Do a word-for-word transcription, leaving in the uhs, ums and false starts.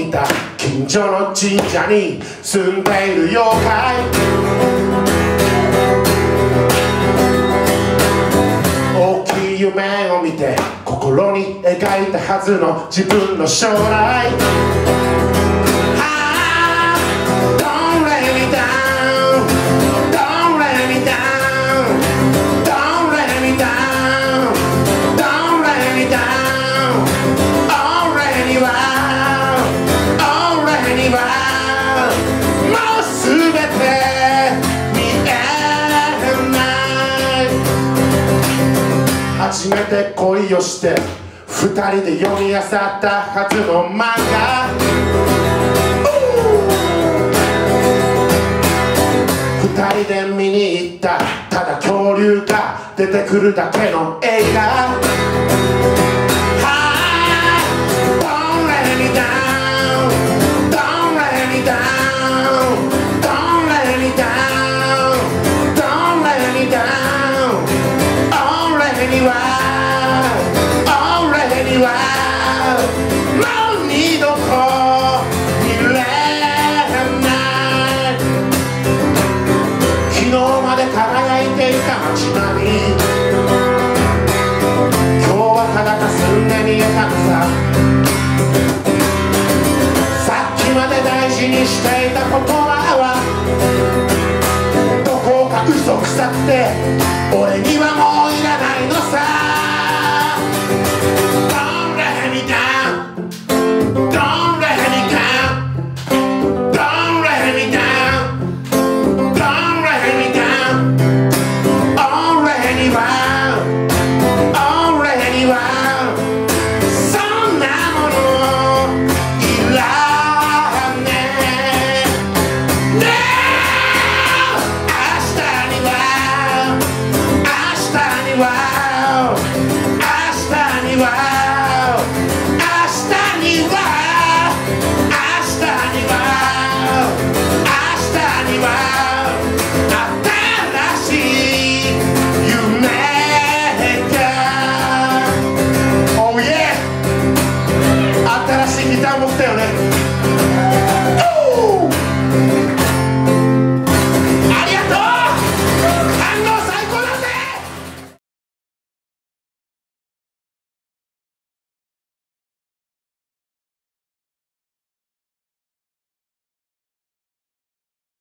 見た近所の神社に住んでいる妖怪。大きい夢を見て心に描いたはずの自分の将来。初めて恋をして二人で読み漁ったはずの漫画。二人で見に行ったただ恐竜が出てくるだけの映画。Don't let me down, don't let me down, don't let me down, don't let me down, already wild, already wild, もう二度と見れない。昨日まで輝いていた街並み、今日はただ霞んで見えたのさ。さっきまで大事にしていた言葉はどこか嘘くさくて俺には